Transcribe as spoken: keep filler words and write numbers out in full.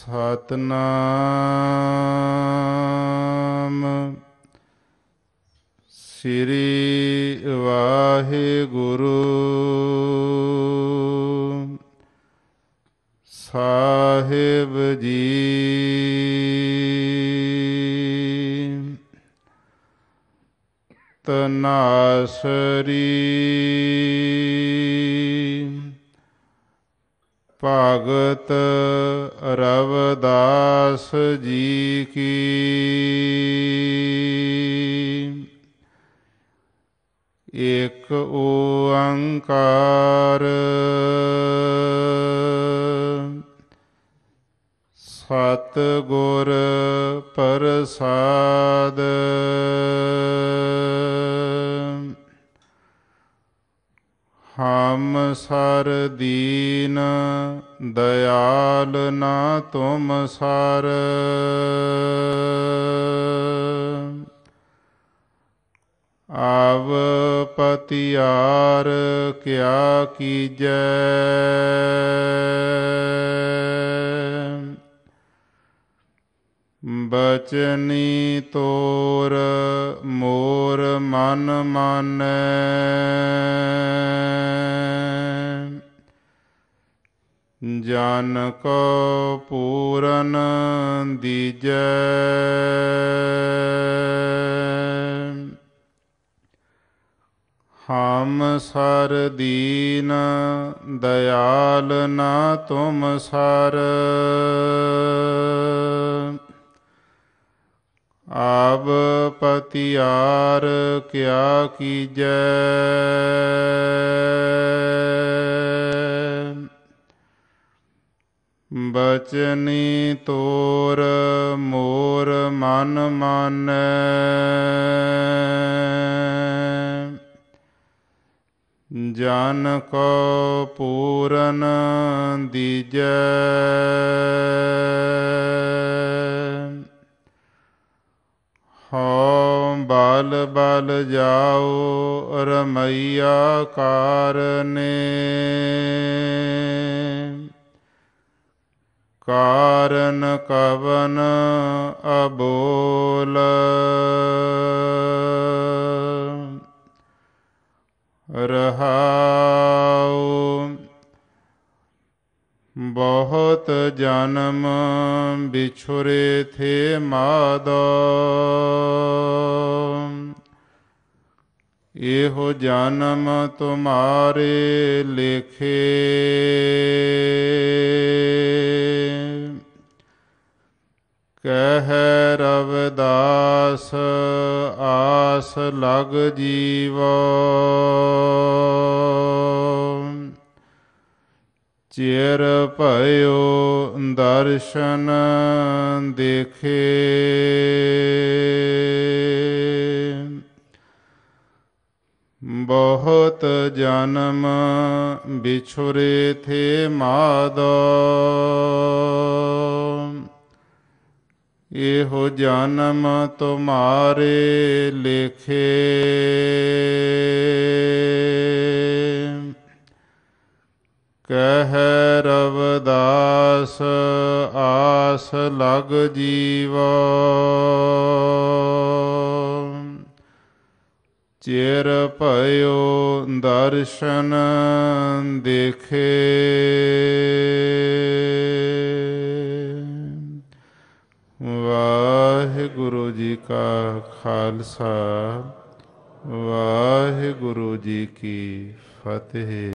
ਸਤਿਨਾਮ ਸ੍ਰੀ ਵਾਹਿਗੁਰੂ ਸਾਹਿਬ ਜੀ। ਤਨਾਸਰੀ ਭਗਤ ਰਵਿਦਾਸ ਜੀ ਕੀ। ਏਕ ਓੰਕਾਰ ਸਤਿਗੁਰ ਪ੍ਰਸਾਦ। ਹਮ ਸਰ ਦੀਨ ਦਇਆਲ ਨਾ ਤੁਮ ਸਰ। ਆਵ ਪਤਿਆਰ ਕਿਆ ਕੀਜੈ। ਬਚਨੀ ਤੋਰ ਮੋਰ ਮਨ ਮਾਨੈ। ਜਨ ਕੋ ਪੂਰਨ ਦੀਜੈ। ਹਮ ਸਰ ਦੀਨ ਦਇਆਲ ਨਾ ਤੁਮ ਸਰ। ਆਵ ਪਤਿਆਰ ਕਿਆ ਕੀਜੈ। ਬਚਨੀ ਤੋਰ ਮੋਰ ਮਨ ਮਾਨੈ। ਜਨ ਕੋ ਪੂਰਨ ਦੀਜੈ। ਹਉ ਬਲ ਬਲ ਜਾਉ ਰਮਈਆ ਕਾਰਨੇ। ਕਾਰਨ ਕਵਨ ਅਬੋਲ। ਰਹਾਉ ਬਹੁਤ ਜਨਮ ਬਿਛੁਰੇ ਥੇ ਮਾਧੋ। ਇਹੋ ਜਨਮ ਤੁਮਾਰੇ ਲੇਖੇ। ਕਹਿ ਰਵਿਦਾਸ ਆਸ ਲਗ ਜੀਵੋ। ਚਿਰ ਭਇਓ ਦਰਸ਼ਨ ਦੇਖੇ। ਬਹੁਤ ਜਨਮ ਬਿਛੁਰੇ ਥੇ ਮਾਧੋ। ਇਹੋ ਜਨਮ ਤੁਮਾਰੇ ਲੇਖੇ। ਕਹਿ ਰਵਿਦਾਸ ਆਸ ਲਗ ਜੀਵੋ। ਚਿਰ ਭਇਓ ਦਰਸ਼ਨ ਦੇਖੇ। ਵਾਹਿਗੁਰੂ ਜੀ ਕਾ ਖਾਲਸਾ ਵਾਹਿਗੁਰੂ ਜੀ ਕੀ ਫਤਿਹ।